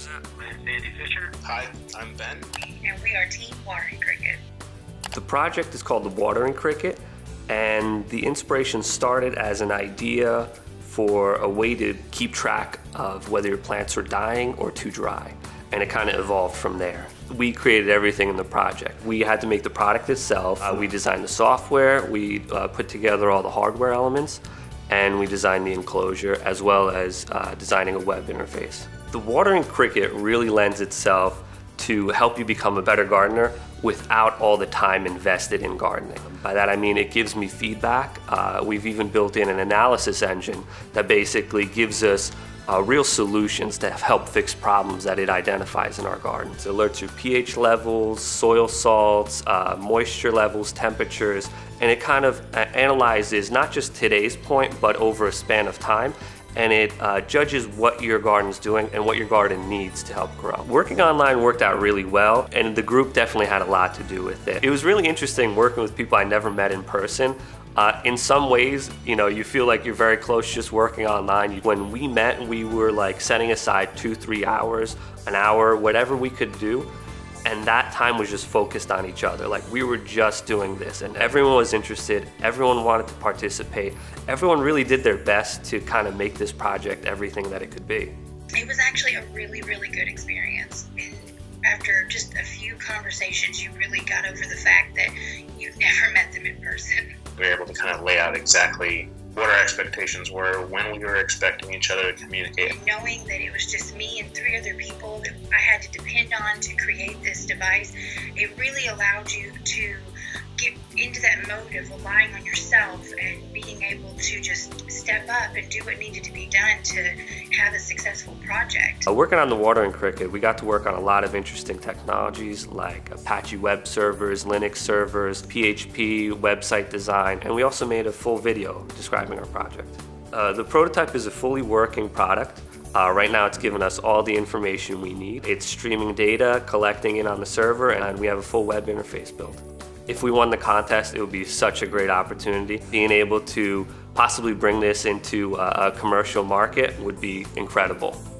I'm Sandy Fisher. Hi, I'm Ben. And we are Team Watering Cricket. The project is called the Watering Cricket, and the inspiration started as an idea for a way to keep track of whether your plants are dying or too dry, and it kind of evolved from there. We created everything in the project. We had to make the product itself. We designed the software, we put together all the hardware elements, and we designed the enclosure, as well as designing a web interface. The Watering Cricket really lends itself to help you become a better gardener without all the time invested in gardening. By that I mean it gives me feedback. We've even built in an analysis engine that basically gives us real solutions to help fix problems that it identifies in our gardens. It alerts you pH levels, soil salts, moisture levels, temperatures, and it kind of analyzes not just today's point, but over a span of time, and it judges what your garden's doing and what your garden needs to help grow. Working online worked out really well, and the group definitely had a lot to do with it. It was really interesting working with people I never met in person. In some ways, you know, you feel like you're very close just working online. When we met, we were like setting aside 2-3 hours, an hour, whatever we could do, and that time was just focused on each other. Like, we were just doing this, and everyone was interested, everyone wanted to participate, everyone really did their best to kind of make this project everything that it could be. It was actually a really, really good experience. And after just a few conversations, you really got over the fact that you've never met them in person. We were able to kind of lay out exactly what our expectations were, when we were expecting each other to communicate. Knowing that it was just me and 3 other people that I had to depend on to create this device, it really allowed you to get into that mode of relying on yourself and being able to just step up and do what needed to be done to have a successful project. Working on the Watering Cricket, we got to work on a lot of interesting technologies like Apache web servers, Linux servers, PHP, website design, and we also made a full video describing our project. The prototype is a fully working product. Right now it's given us all the information we need. It's streaming data, collecting it on the server, and we have a full web interface built. If we won the contest, it would be such a great opportunity. Being able to possibly bring this into a commercial market would be incredible.